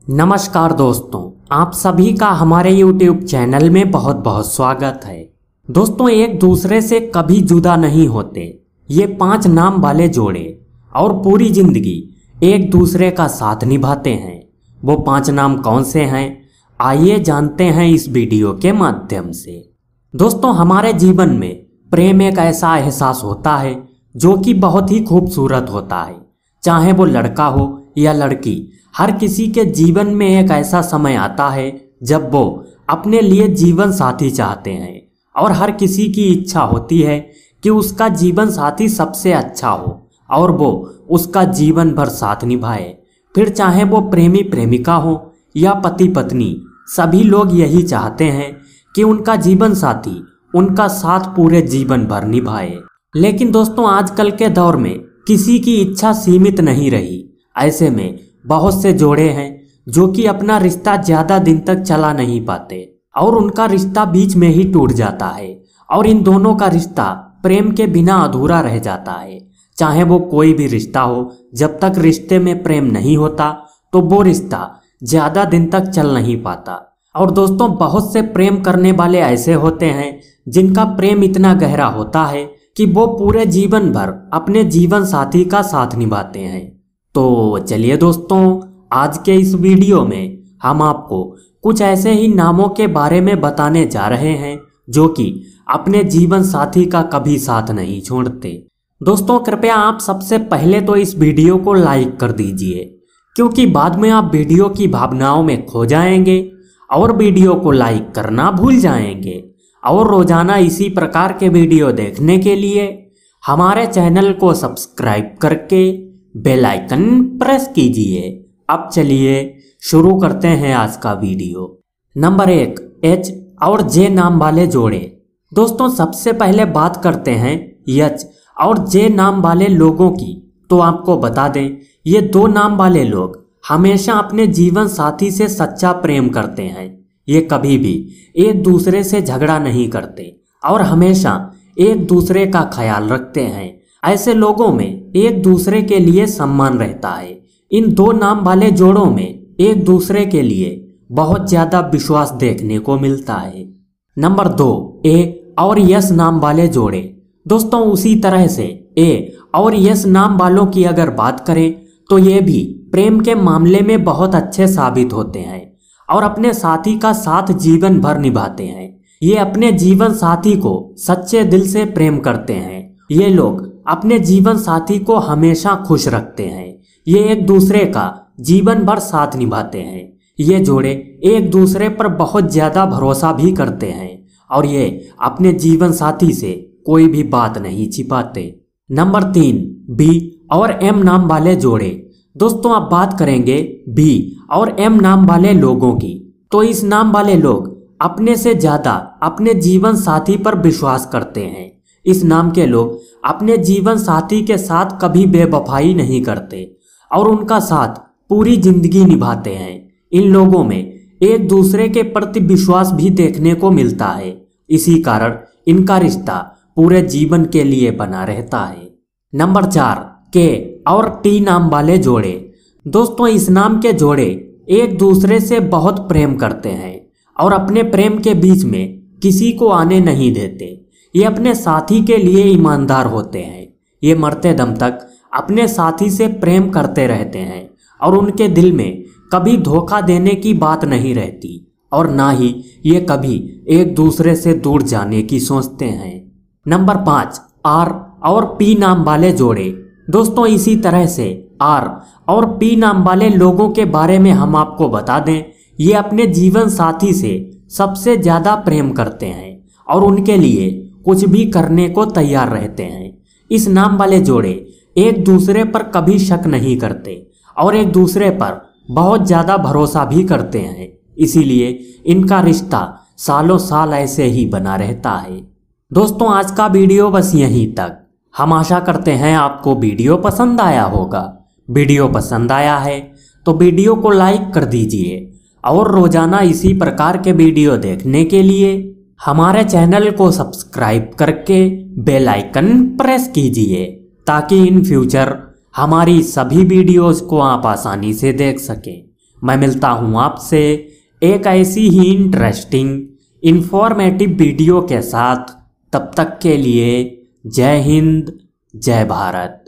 नमस्कार दोस्तों, आप सभी का हमारे YouTube चैनल में बहुत बहुत स्वागत है। दोस्तों, एक दूसरे से कभी जुदा नहीं होते ये 5 नाम वाले जोड़े और पूरी जिंदगी एक दूसरे का साथ निभाते हैं। वो 5 नाम कौन से हैं, आइए जानते हैं इस वीडियो के माध्यम से। दोस्तों, हमारे जीवन में प्रेम एक ऐसा एहसास होता है जो कि बहुत ही खूबसूरत होता है। चाहे वो लड़का हो या लड़की, हर किसी के जीवन में एक ऐसा समय आता है जब वो अपने लिए जीवन साथी चाहते हैं और हर किसी की इच्छा होती है कि उसका जीवन साथी सबसे अच्छा हो और वो उसका जीवन भर साथ निभाए। फिर चाहे वो प्रेमी प्रेमिका हो या पति पत्नी, सभी लोग यही चाहते हैं कि उनका जीवन साथी उनका साथ पूरे जीवन भर निभाए। लेकिन दोस्तों, आजकल के दौर में किसी की इच्छा सीमित नहीं रही। ऐसे में बहुत से जोड़े हैं जो कि अपना रिश्ता ज्यादा दिन तक चला नहीं पाते और उनका रिश्ता बीच में ही टूट जाता है और इन दोनों का रिश्ता प्रेम के बिना अधूरा रह जाता है। चाहे वो कोई भी रिश्ता हो, जब तक रिश्ते में प्रेम नहीं होता तो वो रिश्ता ज्यादा दिन तक चल नहीं पाता। और दोस्तों, बहुत से प्रेम करने वाले ऐसे होते हैं जिनका प्रेम इतना गहरा होता है कि वो पूरे जीवन भर अपने जीवन साथी का साथ निभाते हैं। तो चलिए दोस्तों, आज के इस वीडियो में हम आपको कुछ ऐसे ही नामों के बारे में बताने जा रहे हैं जो कि अपने जीवन साथी का कभी साथ नहीं छोड़ते। दोस्तों, कृपया आप सबसे पहले तो इस वीडियो को लाइक कर दीजिए, क्योंकि बाद में आप वीडियो की भावनाओं में खो जाएंगे और वीडियो को लाइक करना भूल जाएंगे। और रोजाना इसी प्रकार के वीडियो देखने के लिए हमारे चैनल को सब्सक्राइब करके बेल आइकन प्रेस कीजिए। अब चलिए शुरू करते हैं आज का वीडियो। नंबर 1, एच और जे नाम वाले जोड़े। दोस्तों, सबसे पहले बात करते हैं एच और जे नाम वाले लोगों की। तो आपको बता दें, ये 2 नाम वाले लोग हमेशा अपने जीवन साथी से सच्चा प्रेम करते हैं। ये कभी भी एक दूसरे से झगड़ा नहीं करते और हमेशा एक दूसरे का ख्याल रखते हैं। ऐसे लोगों में एक दूसरे के लिए सम्मान रहता है। इन 2 नाम वाले जोड़ों में एक दूसरे के लिए बहुत ज्यादा विश्वास देखने को मिलता है। नंबर 2, ए और यस नाम वाले जोड़े। दोस्तों, उसी तरह से ए और यस नाम वालों की अगर बात करें तो ये भी प्रेम के मामले में बहुत अच्छे साबित होते हैं और अपने साथी का साथ जीवन भर निभाते हैं। ये अपने जीवन साथी को सच्चे दिल से प्रेम करते हैं। ये लोग अपने जीवन साथी को हमेशा खुश रखते हैं। ये एक दूसरे का जीवन भर साथ निभाते हैं। ये जोड़े एक दूसरे पर बहुत ज्यादा भरोसा भी करते हैं और ये अपने जीवन साथी से कोई भी बात नहीं छिपाते। नंबर 3, बी और एम नाम वाले जोड़े। दोस्तों, अब बात करेंगे बी और एम नाम वाले लोगों की। तो इस नाम वाले लोग अपने से ज्यादा अपने जीवन साथी पर विश्वास करते हैं। इस नाम के लोग अपने जीवन साथी के साथ कभी बेवफाई नहीं करते और उनका साथ पूरी जिंदगी निभाते हैं। इन लोगों में एक दूसरे के प्रति विश्वास भी देखने को मिलता है। इसी कारण इनका रिश्ता पूरे जीवन के लिए बना रहता है। नंबर 4, के और टी नाम वाले जोड़े। दोस्तों, इस नाम के जोड़े एक दूसरे से बहुत प्रेम करते हैं और अपने प्रेम के बीच में किसी को आने नहीं देते। ये अपने साथी के लिए ईमानदार होते हैं। ये मरते दम तक अपने साथी से प्रेम करते रहते हैं और उनके दिल में कभी धोखा देने की बात नहीं रहती और ना ही ये कभी एक दूसरे से दूर जाने की सोचते हैं। नंबर 5, आर और पी नाम वाले जोड़े। दोस्तों, इसी तरह से आर और पी नाम वाले लोगों के बारे में हम आपको बता दें, ये अपने जीवन साथी से सबसे ज्यादा प्रेम करते हैं और उनके लिए कुछ भी करने को तैयार रहते हैं। इस नाम वाले जोड़े एक दूसरे पर कभी शक नहीं करते और एक दूसरे पर बहुत ज्यादा भरोसा भी करते हैं। इसीलिए इनका रिश्ता सालों साल ऐसे ही बना रहता है। दोस्तों, आज का वीडियो बस यहीं तक। हम आशा करते हैं आपको वीडियो पसंद आया होगा। वीडियो पसंद आया है तो वीडियो को लाइक कर दीजिए और रोजाना इसी प्रकार के वीडियो देखने के लिए हमारे चैनल को सब्सक्राइब करके बेल आइकन प्रेस कीजिए, ताकि इन फ्यूचर हमारी सभी वीडियोस को आप आसानी से देख सकें। मैं मिलता हूँ आपसे एक ऐसी ही इंटरेस्टिंग इंफॉर्मेटिव वीडियो के साथ। तब तक के लिए जय हिंद, जय भारत।